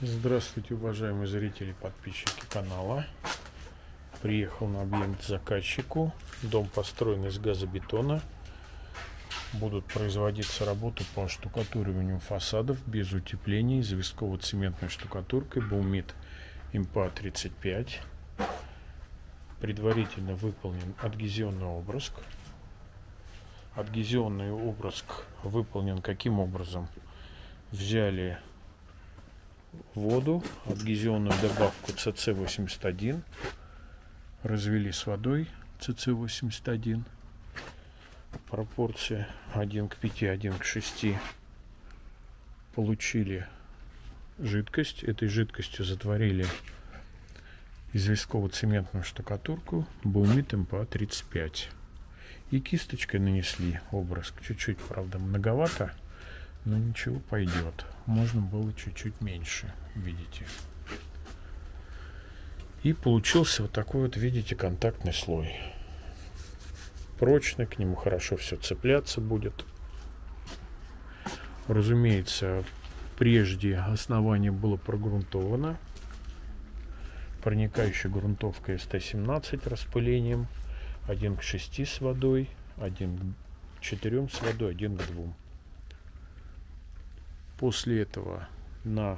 Здравствуйте, уважаемые зрители и подписчики канала. Приехал на объект заказчику. Дом построен из газобетона. Будут производиться работы по штукатуриванию фасадов без утепления известково-цементной штукатуркой Baumit IMPA-35. Предварительно выполнен адгезионный обруск. Адгезионный обруск выполнен каким образом? Взяли воду, адгезионную добавку CC81, развели с водой CC81, пропорция 1 к 5, 1 к 6, получили жидкость, этой жидкостью затворили известково-цементную штукатурку Baumit IMPA-35 и кисточкой нанесли обруск, чуть-чуть, правда, многовато, но ничего, пойдет. Можно было чуть-чуть меньше, видите. И получился вот такой вот, видите, контактный слой. Прочный, к нему хорошо все цепляться будет. Разумеется, прежде основание было прогрунтовано проникающей грунтовкой СТ-17 распылением 1 к 6 с водой, 1 к 4 с водой, 1 к 2. После этого на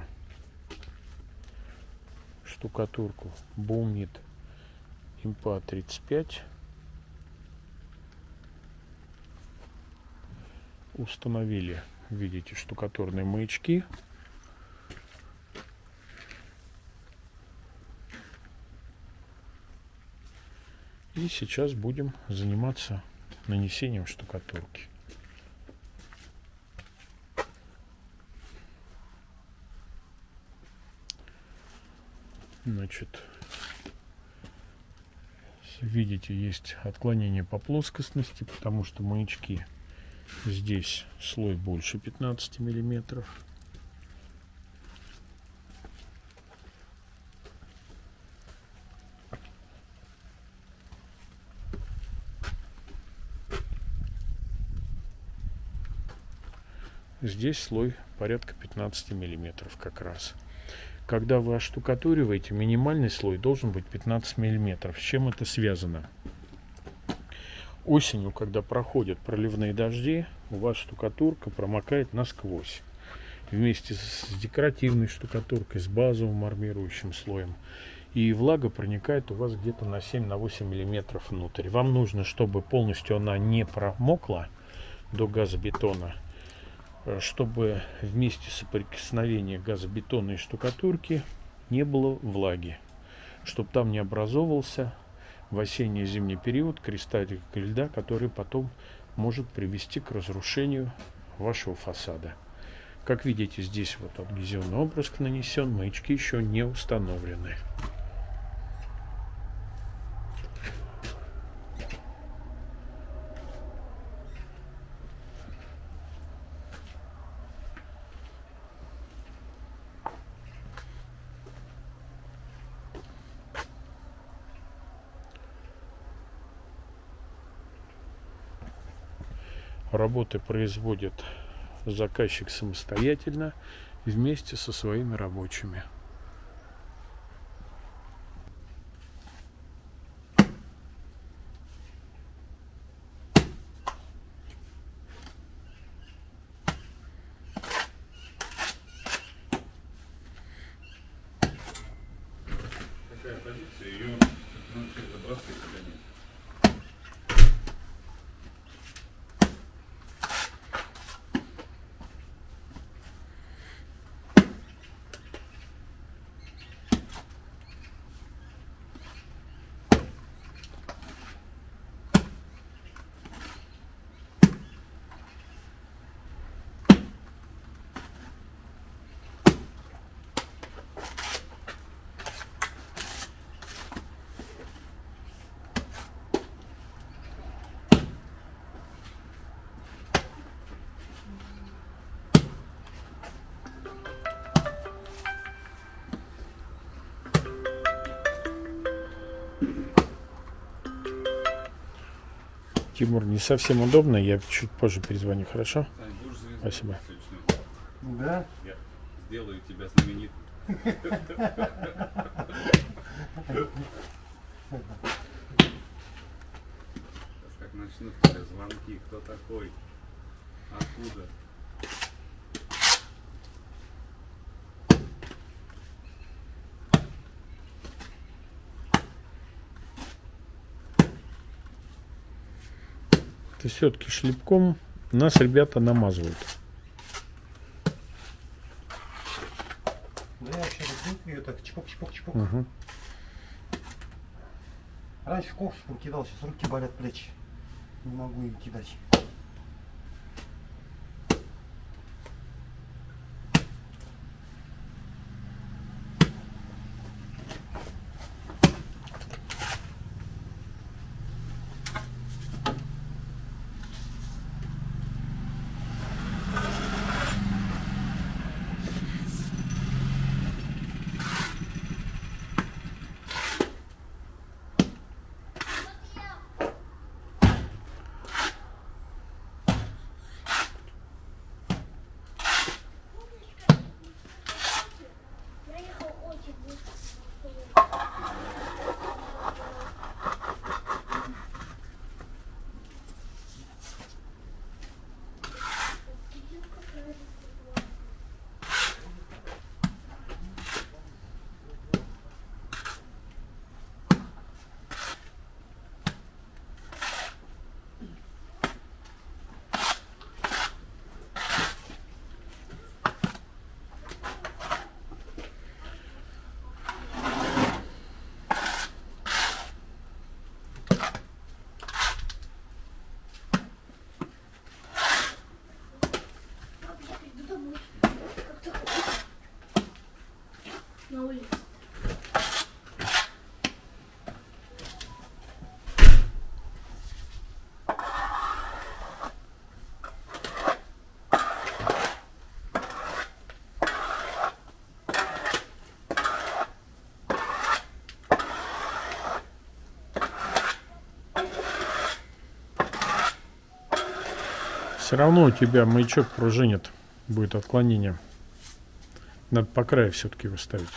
штукатурку Baumit IMPA-35 установили, видите, штукатурные маячки. И сейчас будем заниматься нанесением штукатурки. Значит, видите, есть отклонение по плоскостности, потому что маячки здесь слой больше 15 миллиметров. Здесь слой порядка 15 миллиметров как раз. Когда вы оштукатуриваете, минимальный слой должен быть 15 миллиметров. С чем это связано? Осенью, когда проходят проливные дожди, у вас штукатурка промокает насквозь. Вместе с декоративной штукатуркой, с базовым армирующим слоем. И влага проникает у вас где-то на 7-8 миллиметров внутрь. Вам нужно, чтобы полностью она не промокла до газобетона, чтобы вместе соприкосновения газобетона и штукатурки не было влаги, чтобы там не образовывался в осенне-зимний период кристаллик льда, который потом может привести к разрушению вашего фасада. Как видите, здесь вот адгезионный обруск нанесен, маячки еще не установлены. Работы производит заказчик самостоятельно вместе со своими рабочими. Какая позиция? Ее забрасывать или нет? Тимур, не совсем удобно, я чуть позже перезвоню, хорошо? Сань, будешь звездой? Спасибо. Да? Я сделаю тебя знаменитым. Как начнутся звонки, кто такой, откуда? Это все-таки шлепком нас ребята намазывают. Да, я вообще люблю ее так чпок-чпок-чпок. Угу. Раньше ковшиком кидал, сейчас руки болят, плечи. Не могу им кидать. На улице. Все равно у тебя маячок пружинит. Будет отклонение. Надо по краю все-таки выставить.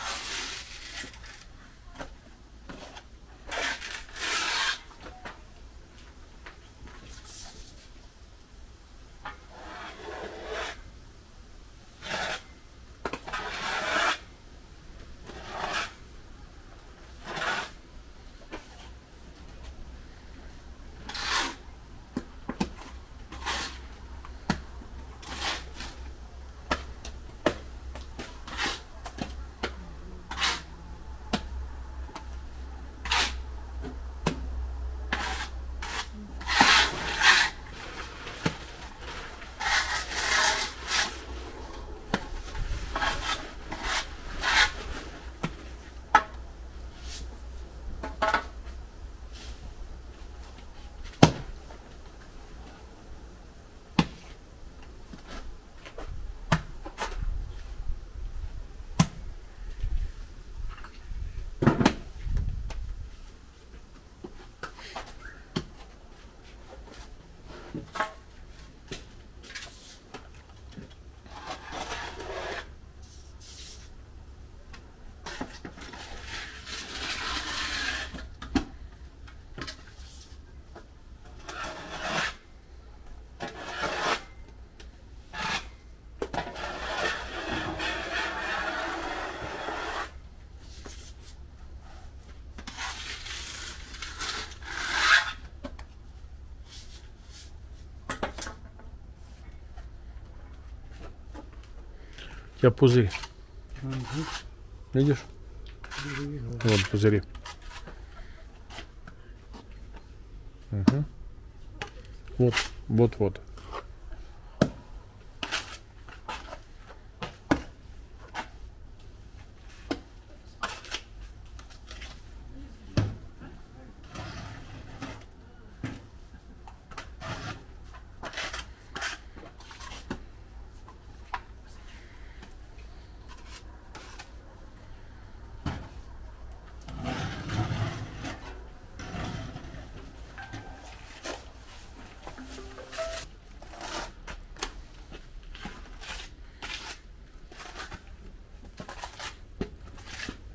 У тебя пузырь. Видишь? Вот пузыри. Угу. Вот.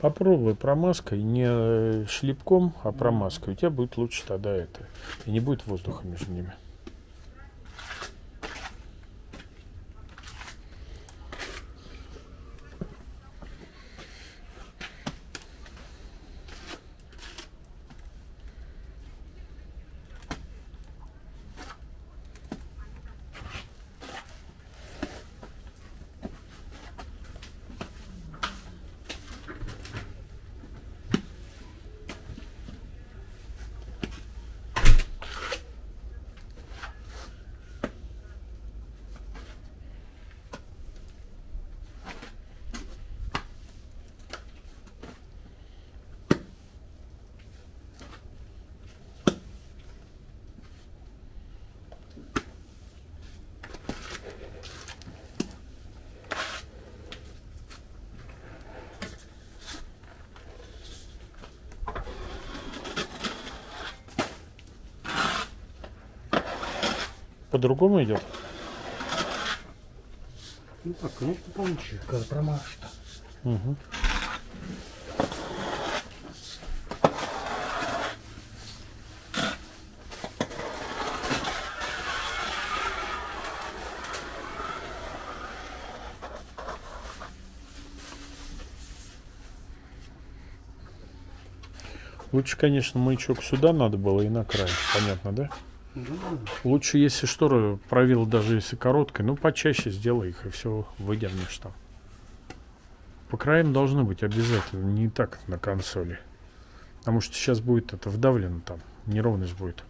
Попробуй промазкой, не шлепком, а промазкой. У тебя будет лучше тогда это. И не будет воздуха между ними. По-другому идет? Ну так, конечно, получше, когда промажешь-то. Угу. Лучше, конечно, маячок сюда надо было и на край. Понятно, да? Да. Лучше, если шторы провил, даже если короткой, ну почаще сделай их и все выдернешь там. По краям должны быть обязательно, не так на консоли. Потому что сейчас будет это вдавлено там, неровность будет.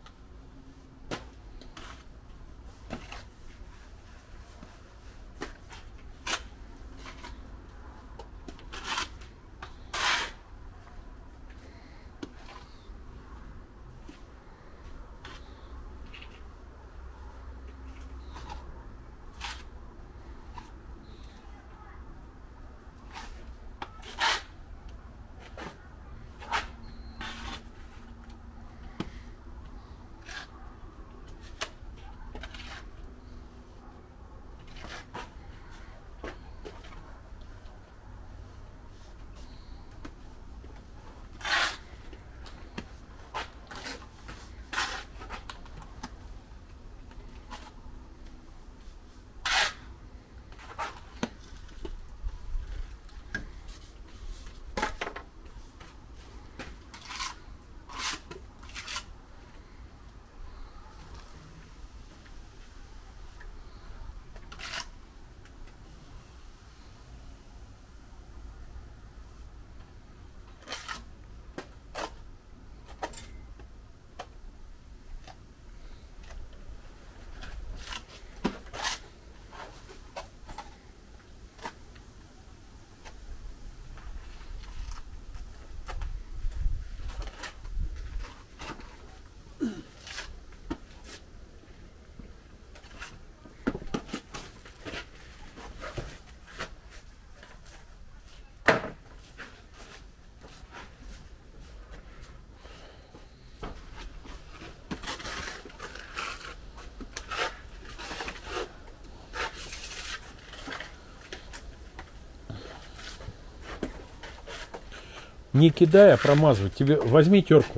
Не кидай, а промазывай. Тебе возьми терку.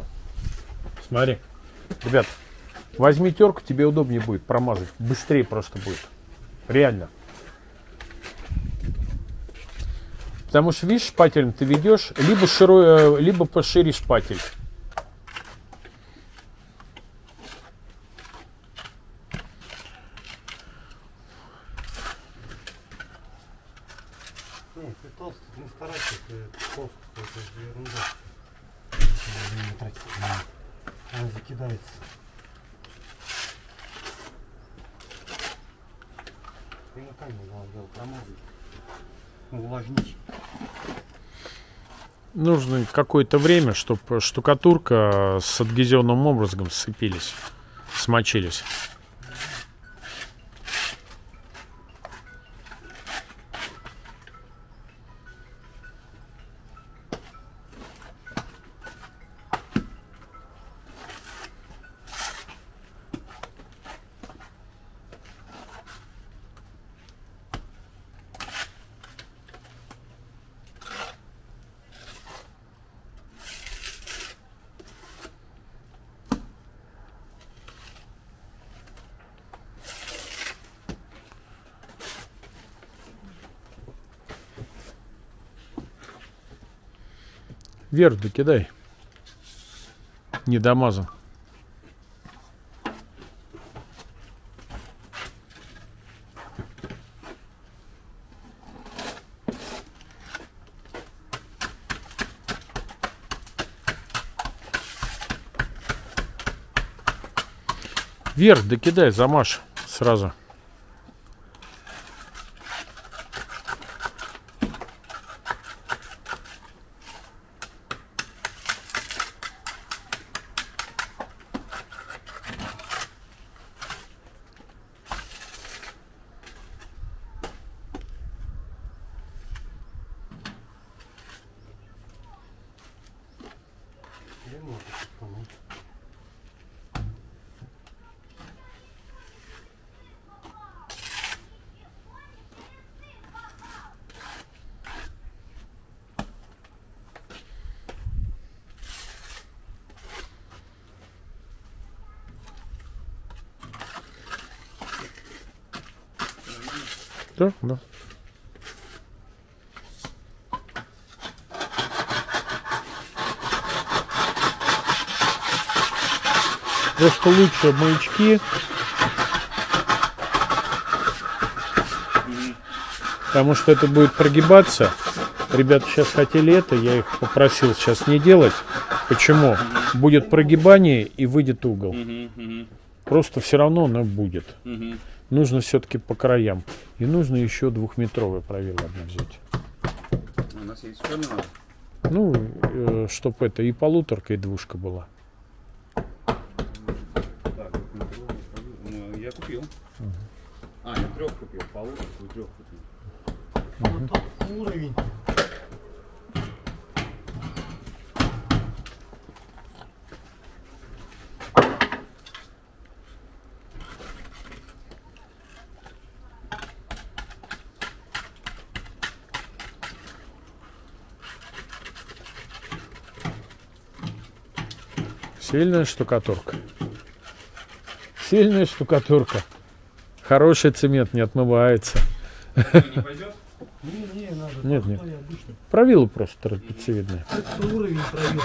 Смотри. Ребят, возьми терку, тебе удобнее будет промазать. Быстрее просто будет. Реально. Потому что, видишь, шпателем ты ведешь, либо пошире шпатель. Не, ты толстый, не старайся, ты толстый, это же ерунда. Не тратить, она закидается. Ты на камень надо промазать, увлажнить. Нужно какое-то время, чтобы штукатурка с адгезионным образом сцепились, смочились. Вверх докидай. Не домазан. Вверх докидай, замажь сразу. Да, да. Просто лучше маячки. Потому что это будет прогибаться. Ребята сейчас хотели это, я их попросил сейчас не делать. Почему? Будет прогибание и выйдет угол. Просто все равно оно будет. Нужно все-таки по краям. И нужно еще 2-метровое правило одно взять. У нас есть еще надо? Ну, чтоб это и полуторка, и двушка была. Так, ну, я купил. А, я 3 купил, полуторку и 3 купил. Вот тот уровень. Сильная штукатурка. Сильная штукатурка. Хороший цемент не отмывается. Не пойдет? Не, надо. Нет, нет. Обычно. Правило просто трапециевидное. Это уровень провел.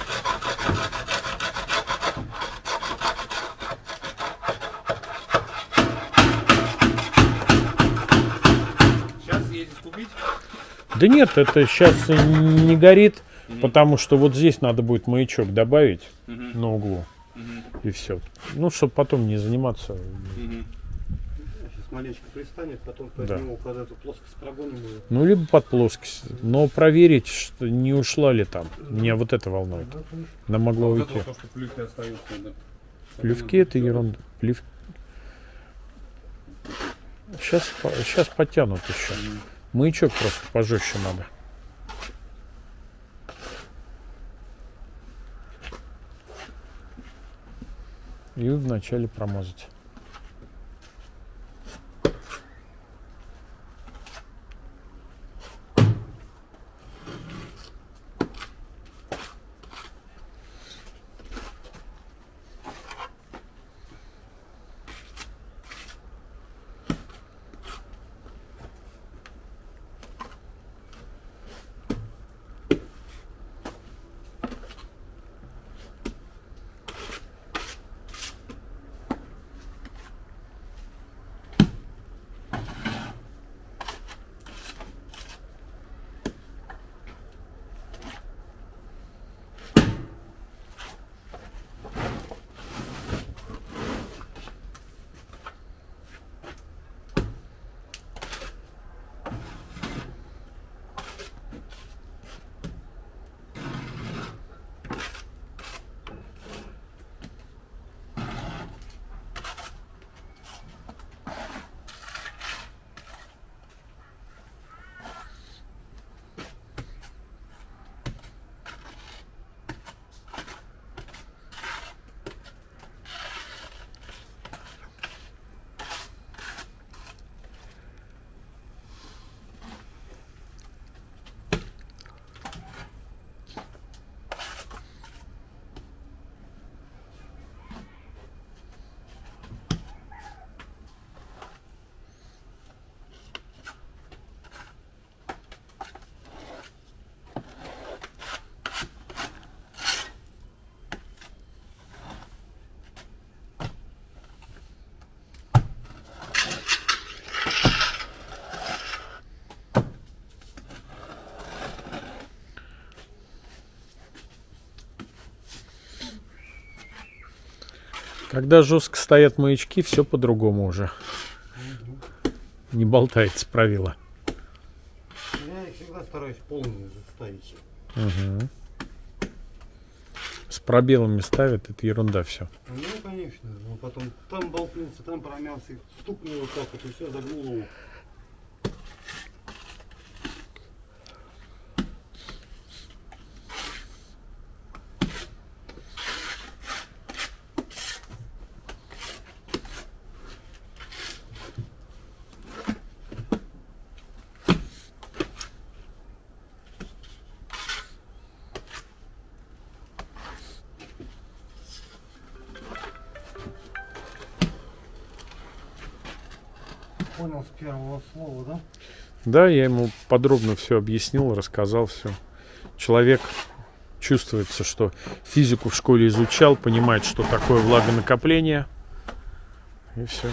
Сейчас ездить купить? Да нет, это сейчас не горит, потому что вот здесь надо будет маячок добавить на углу. И все. Ну, чтобы потом не заниматься. Сейчас маленечко пристанет, потом под Да. него под эту плоскость прогоним ее. Ну, либо под плоскость. Но проверить, что не ушла ли там. Меня вот это волнует. Она могла Вот уйти. это вот то, что плюхи остаются. Да. Плевки это ерунда. Сейчас потянут еще. Маячок просто пожестче надо. И вначале промазать. Когда жестко стоят маячки, все по-другому уже. Не болтается правило. Я их всегда стараюсь полную ставить. Угу. С пробелами ставят, это ерунда все. Ну, конечно. Но потом там болтнулся, там промялся, стукнул вот так вот, и все, загнул его. Понял с первого слова, да? Да, я ему подробно все объяснил, рассказал все. Человек чувствуется, что физику в школе изучал, понимает, что такое влагонакопление. И все.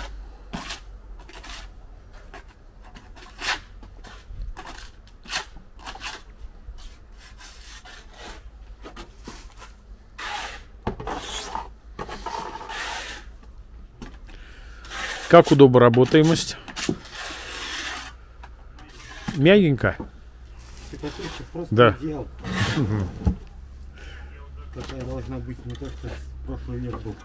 Как удобоработаемость? Мягенько? Штукатурка просто Да. идеал. Какая должна быть, не то, что прошлый век был.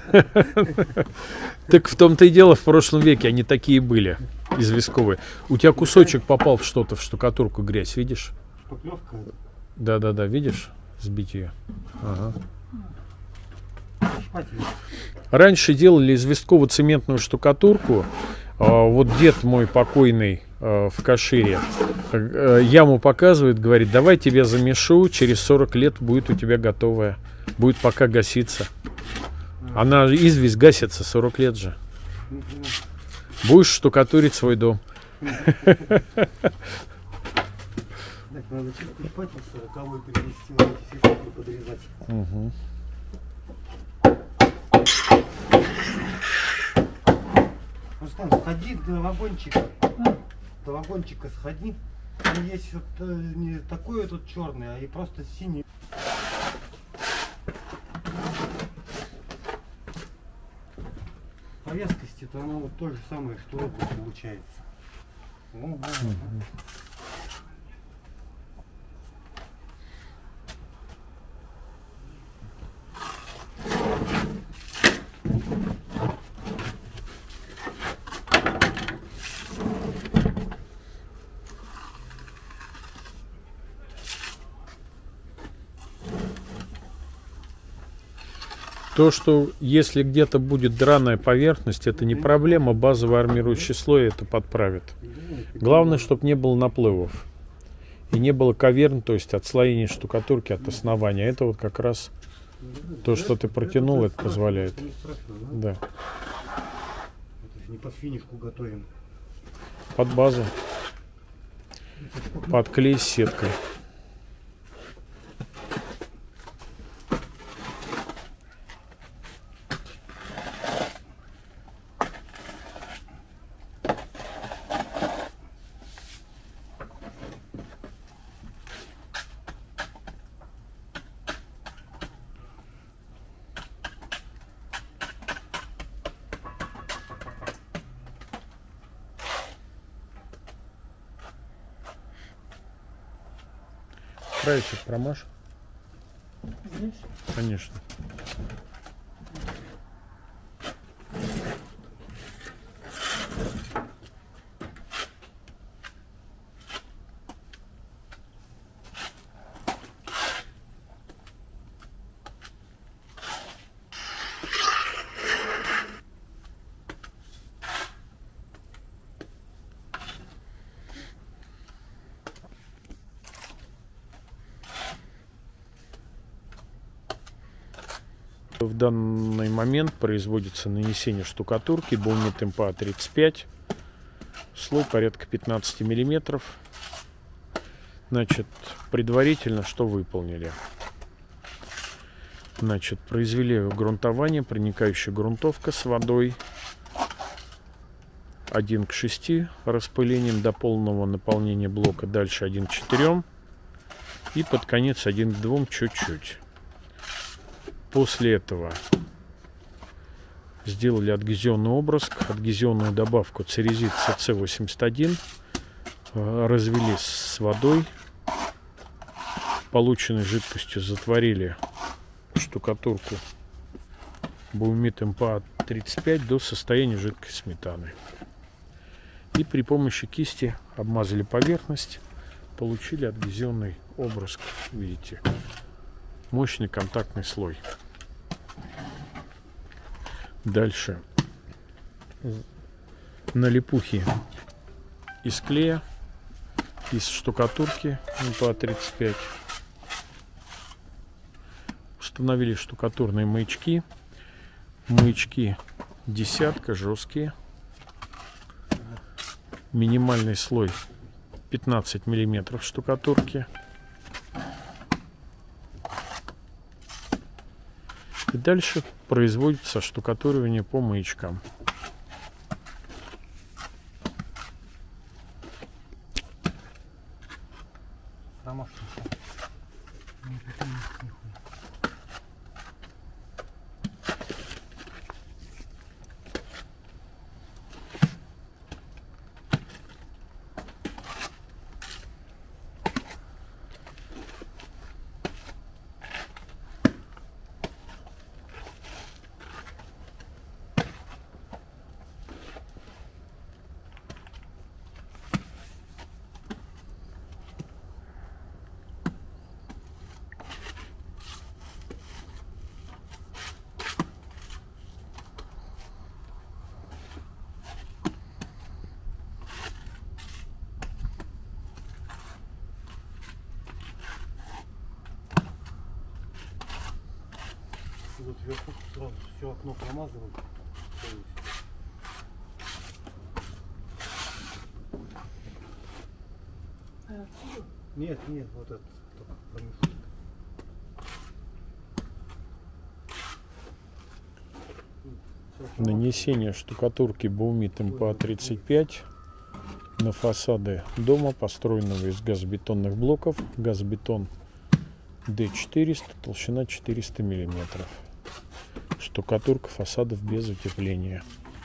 Так в том-то и дело, в прошлом веке они такие были, известковые. У тебя кусочек попал в что-то, в штукатурку, грязь, видишь? Шпаклевка. Да-да-да, видишь? Сбить ее. Ага. Шпатель. Раньше делали известково-цементную штукатурку. Вот дед мой покойный в Кашире яму показывает, говорит, давай тебя замешу, через 40 лет будет у тебя готовая. Будет пока гаситься. Она известь гасится 40 лет же. Будешь штукатурить свой дом. Так, надо чистый шпатель 40-й перенести, вот эти все стекла подрезать. Угу. Рустам, сходи до вагончика. До вагончика сходи. Там есть вот не такой тут черный, а и просто синий. По вязкости-то оно вот то же самое, что вот получается. О, да. То, что если где-то будет драная поверхность, это не проблема, базовый армирующий слой это подправит. Главное, чтобы не было наплывов. И не было каверн, то есть отслоения штукатурки от основания. Это вот как раз то, что ты протянул, это позволяет. Не страшно, Да. да? Это же не под финишку готовим. Под базу. Под клей с сеткой. Краечек промажь. Конечно. В данный момент производится нанесение штукатурки Bondi Tempa 35. Слой порядка 15 миллиметров. Значит, предварительно что выполнили? Значит, произвели грунтование, проникающая грунтовка с водой 1 к 6 распылением до полного наполнения блока, дальше 1 к 4 и под конец 1 к 2 чуть-чуть. После этого Сделали адгезионный обруск, адгезионную добавку церезит CC81. Развели с водой. Полученной жидкостью затворили штукатурку Baumit MPA-35 до состояния жидкой сметаны. И при помощи кисти обмазали поверхность. Получили адгезионный обруск. Видите, мощный контактный слой. Дальше на липухе из клея, из штукатурки MPA-35 установили штукатурные маячки. Маячки десятка, жесткие. Минимальный слой 15 миллиметров штукатурки. И дальше производится штукатуривание по маячкам. Вот сверху сразу все окно промазывают. Нет, вот это только промежуток. Нанесение штукатурки Baumit MPA-35 на фасады дома, построенного из газобетонных блоков. Газобетон D400, толщина 400 миллиметров. Штукатурка фасадов без утепления.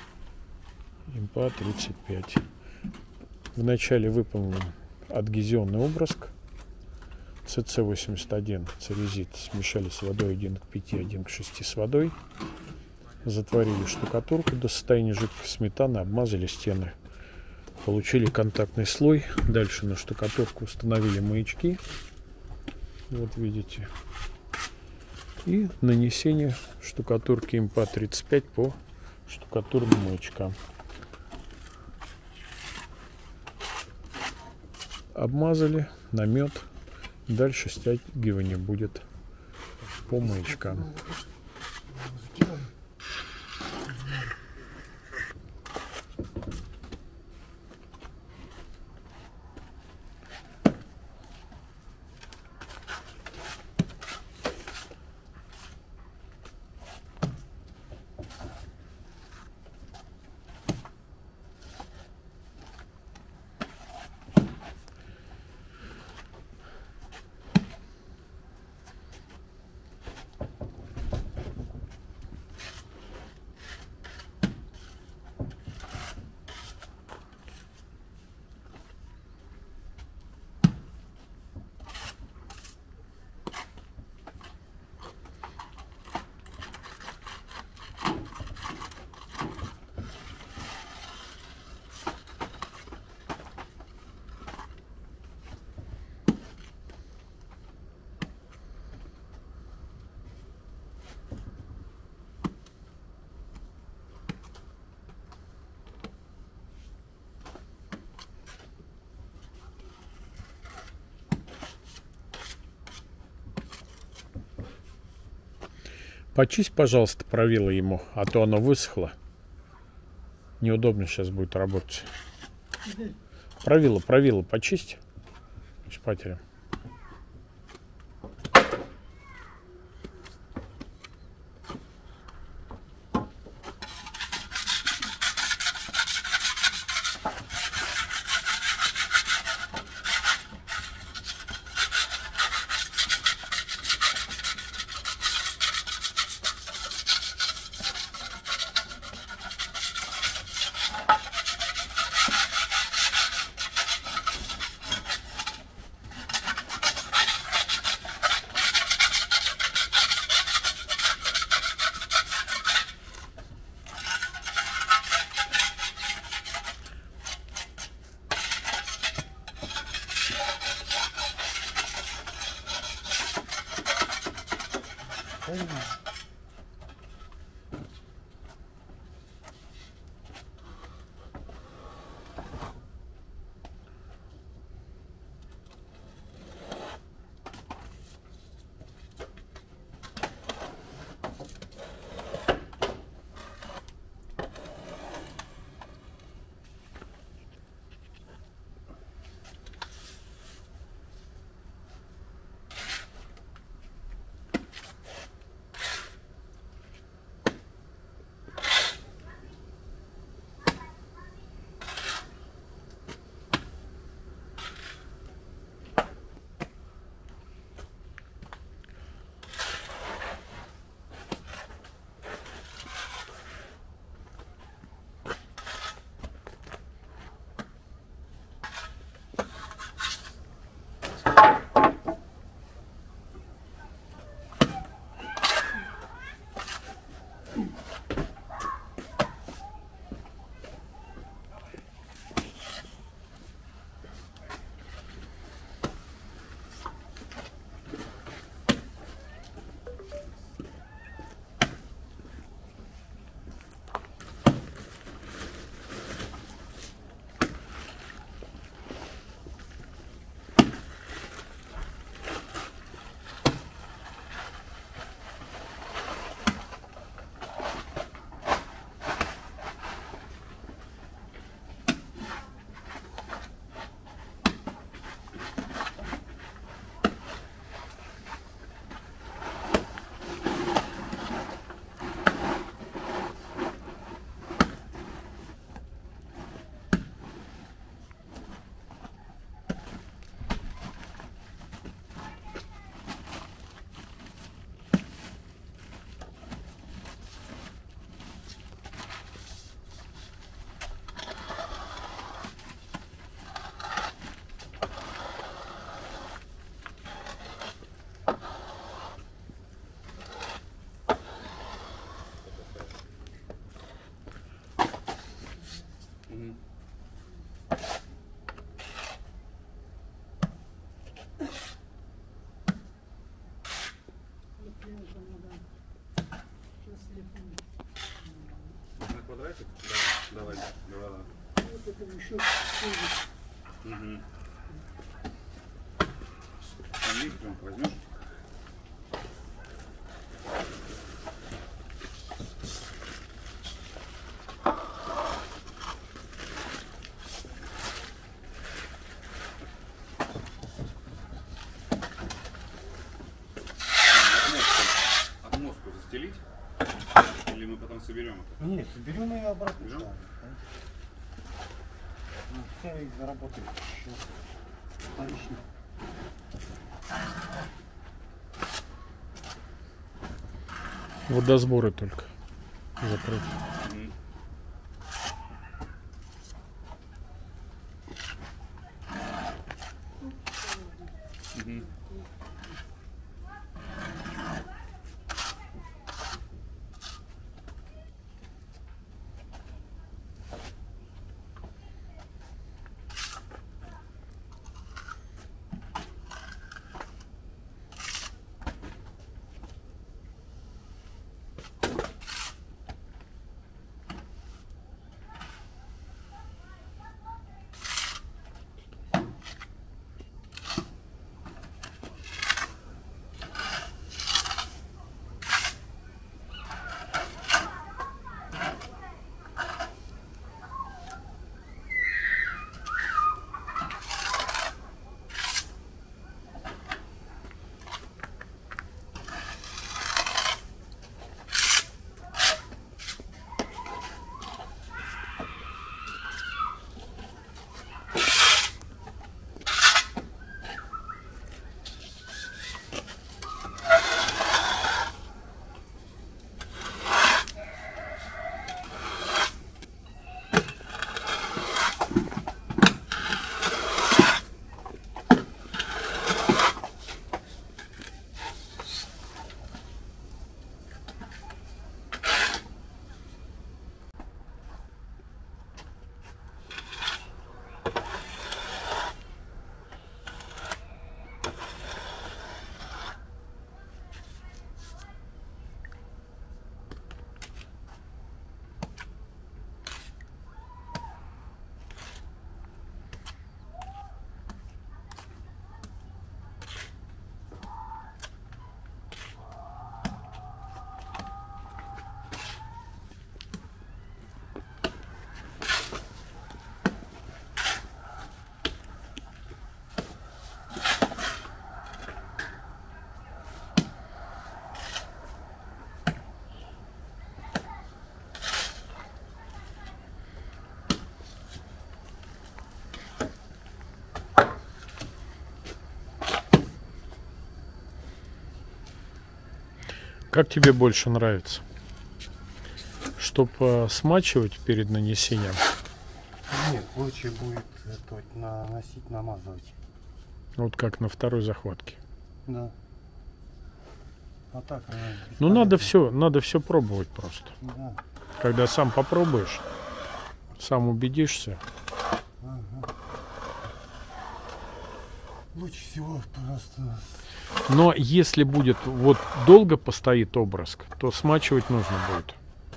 MPA-35. Вначале выполнен адгезионный обруск. CC81 церезит смешали с водой 1 к 5, 1 к 6 с водой. Затворили штукатурку до состояния жидкой сметаны, обмазали стены. Получили контактный слой. Дальше на штукатурку установили маячки. Вот видите. И нанесение штукатурки MPA-35 по штукатурным маячкам. Обмазали, намет. Дальше стягивание будет по маячкам. Почисть, пожалуйста, правило ему, а то оно высохло. Неудобно сейчас будет работать. Правило почисть шпателем. Понимаю. На квадратик? Да, давай, давай. Вот это еще Угу. Там есть пленку, возьмешь? Отмостку застелить? Или мы потом соберем это? Не, соберем ее обратно. Берем? Да. Ну, все и заработали. Еще вторично. Водосборы только закрыть. Угу. Как тебе больше нравится? Чтоб смачивать перед нанесением? Нет, лучше будет это, наносить, намазывать. Вот как на второй захватке. Да. А так, Ну надо все пробовать просто. Да. Когда сам попробуешь, сам убедишься. Ага. Лучше всего просто... Но если будет вот долго постоит обрызг, то смачивать нужно будет.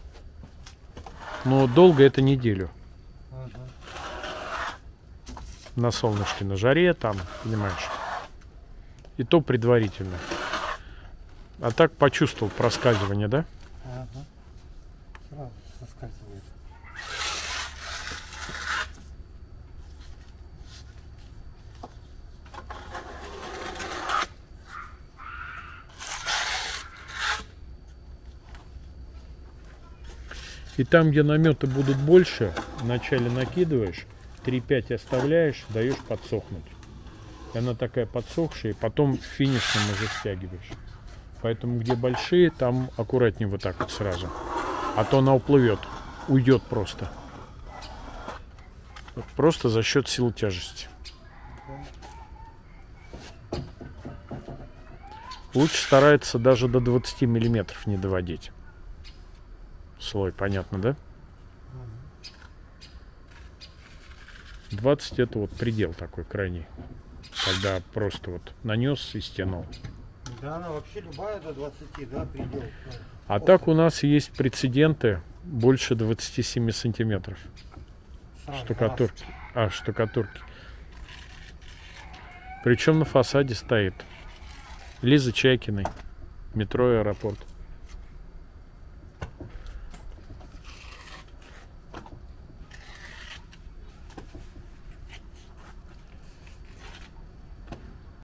Но долго это неделю. Ага. На солнышке, на жаре там, понимаешь. И то предварительно. А так почувствовал проскальзывание, да? Ага. Сразу соскальзывает. И там, где наметы будут больше, вначале накидываешь, 3-5 оставляешь, даешь подсохнуть. И она такая подсохшая, и потом финишным уже стягиваешь. Поэтому где большие, там аккуратнее вот так вот сразу. А то она уплывет, уйдет просто. Просто за счет силы тяжести. Лучше старается даже до 20 миллиметров не доводить. Слой, понятно, да? 20 это вот предел такой крайний. Когда просто вот нанес и стянул. Да, она вообще любая до 20, да, предел. А так у нас есть прецеденты больше 27 сантиметров. Штукатурки. Штукатурки. Причем на фасаде стоит. Лизы Чайкиной. Метро Аэропорт.